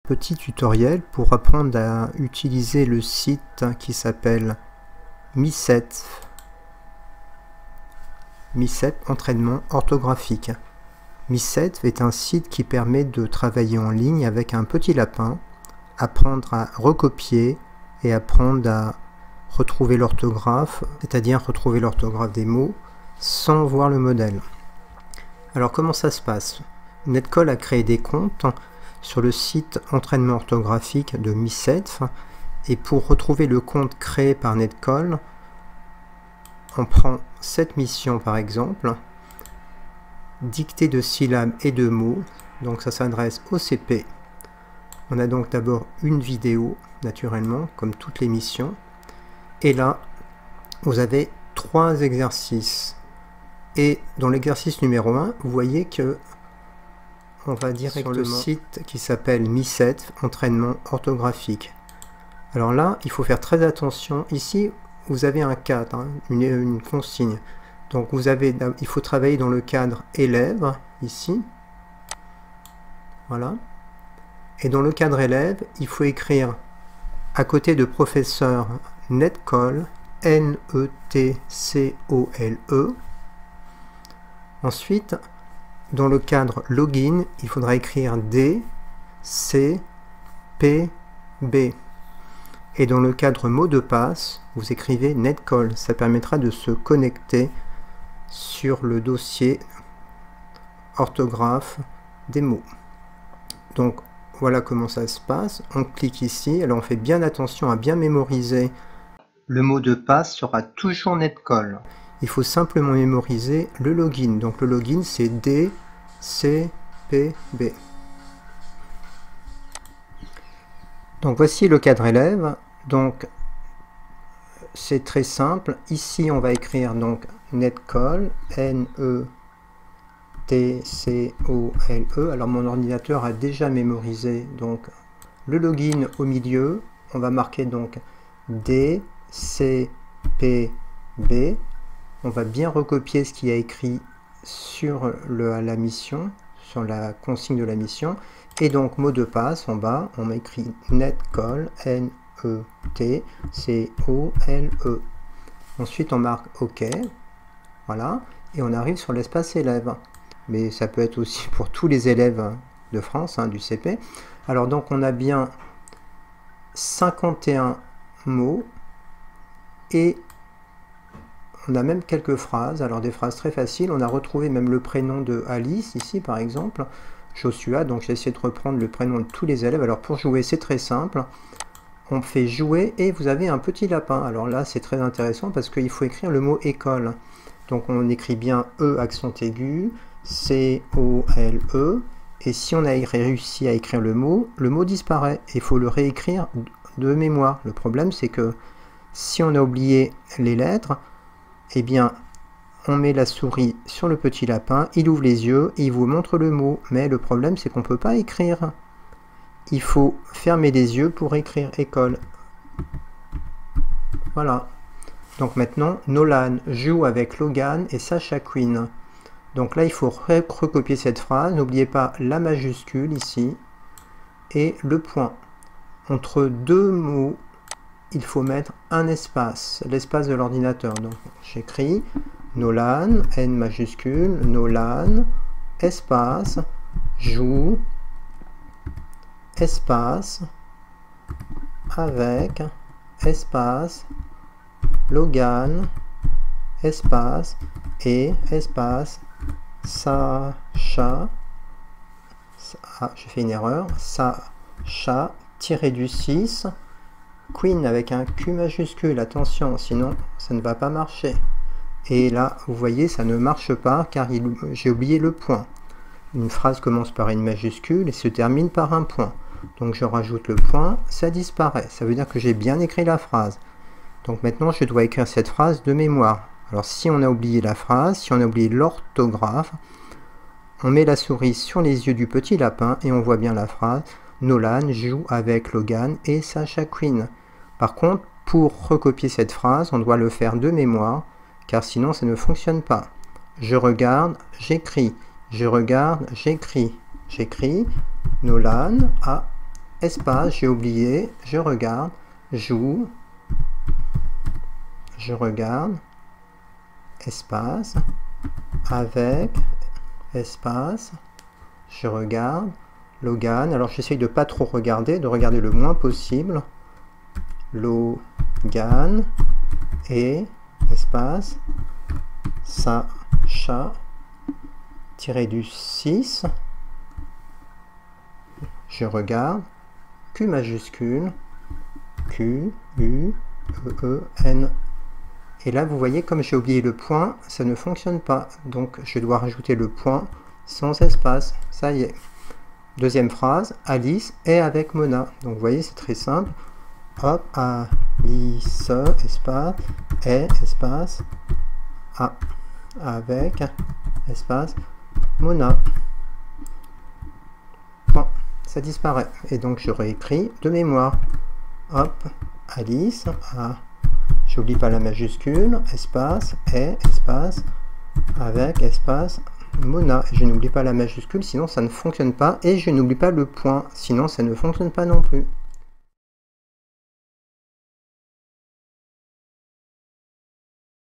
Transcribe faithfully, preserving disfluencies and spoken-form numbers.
Petit tutoriel pour apprendre à utiliser le site qui s'appelle Miset. Miset entraînement orthographique. Miset est un site qui permet de travailler en ligne avec un petit lapin, apprendre à recopier et apprendre à retrouver l'orthographe, c'est-à-dire retrouver l'orthographe des mots sans voir le modèle. Alors comment ça se passe? Netcall a créé des comptes sur le site entraînement orthographique de Miset, et pour retrouver le compte créé par Netcall, on prend cette mission par exemple, dictée de syllabes et de mots, donc ça s'adresse au C P. On a donc d'abord une vidéo, naturellement, comme toutes les missions, et là, vous avez trois exercices. Et dans l'exercice numéro un, vous voyez que on va directement sur le site qui s'appelle Miset, entraînement orthographique. Alors là, il faut faire très attention. Ici, vous avez un cadre, hein, une, une consigne. Donc vous avez, il faut travailler dans le cadre élève, ici. Voilà. Et dans le cadre élève, il faut écrire à côté de professeur Netcall, N E T C O L E. Ensuite, dans le cadre login, il faudra écrire D, C, P, B. Et dans le cadre mot de passe, vous écrivez Netcall. Ça permettra de se connecter sur le dossier orthographe des mots. Donc voilà comment ça se passe. On clique ici. Alors on fait bien attention à bien mémoriser. Le mot de passe sera toujours Netcall. Il faut simplement mémoriser le login. Donc le login c'est D, C, P, B. Donc voici le cadre élève. Donc c'est très simple. Ici on va écrire donc Netcall, N E T C O L E. Alors mon ordinateur a déjà mémorisé donc le login au milieu. On va marquer donc D, C, P, B. On va bien recopier ce qui a écrit sur le, la mission, sur la consigne de la mission. Et donc mot de passe en bas, on écrit Netcall, N E T C O L E. Ensuite on marque OK. Voilà. Et on arrive sur l'espace élève. Mais ça peut être aussi pour tous les élèves de France, hein, du C P. Alors donc on a bien cinquante et un mots. Et on a même quelques phrases, alors des phrases très faciles. On a retrouvé même le prénom de Alice, ici par exemple, Joshua, donc j'ai essayé de reprendre le prénom de tous les élèves. Alors pour jouer, c'est très simple. On fait jouer et vous avez un petit lapin. Alors là, c'est très intéressant parce qu'il faut écrire le mot école. Donc on écrit bien E accent aigu, C O L E. Et si on a réussi à écrire le mot, le mot disparaît. Il faut le réécrire de mémoire. Le problème, c'est que si on a oublié les lettres, eh bien, on met la souris sur le petit lapin, il ouvre les yeux, et il vous montre le mot. Mais le problème, c'est qu'on ne peut pas écrire. Il faut fermer les yeux pour écrire école. Voilà. Donc maintenant, Nolan joue avec Logan et Sacha Quinn. Donc là, il faut recopier cette phrase. N'oubliez pas la majuscule ici et le point. Entre deux mots, il faut mettre un espace, l'espace de l'ordinateur. Donc j'écris Nolan, N majuscule, Nolan, espace, joue, espace, avec, espace, Logan, espace, et espace, Sacha, ah, j'ai fait une erreur, Sacha, tiré du six, Queen avec un Q majuscule, attention, sinon ça ne va pas marcher. Et là, vous voyez, ça ne marche pas car j'ai oublié le point. Une phrase commence par une majuscule et se termine par un point. Donc je rajoute le point, ça disparaît. Ça veut dire que j'ai bien écrit la phrase. Donc maintenant, je dois écrire cette phrase de mémoire. Alors si on a oublié la phrase, si on a oublié l'orthographe, on met la souris sur les yeux du petit lapin et on voit bien la phrase. Nolan joue avec Logan et Sacha Quinn. Par contre, pour recopier cette phrase, on doit le faire de mémoire, car sinon ça ne fonctionne pas. Je regarde, j'écris. Je regarde, j'écris. J'écris Nolan a espace, j'ai oublié, je regarde, joue, je regarde, espace, avec, espace, je regarde, Logan, alors j'essaye de pas trop regarder, de regarder le moins possible, Logan, et, espace, Sacha, tiré du six, je regarde, Q majuscule, Q, U, E, E, N. Et là, vous voyez, comme j'ai oublié le point, ça ne fonctionne pas. Donc, je dois rajouter le point sans espace. Ça y est. Deuxième phrase, Alice est avec Mona. Donc, vous voyez, c'est très simple. Hop, Alice, espace, est, espace, A, avec, espace, Mona. Point. Ça disparaît. Et donc, je réécris de mémoire. Hop, Alice, A, j'oublie pas la majuscule, espace, est, espace, avec, espace, Mona. Je n'oublie pas la majuscule, sinon ça ne fonctionne pas. Et je n'oublie pas le point, sinon ça ne fonctionne pas non plus.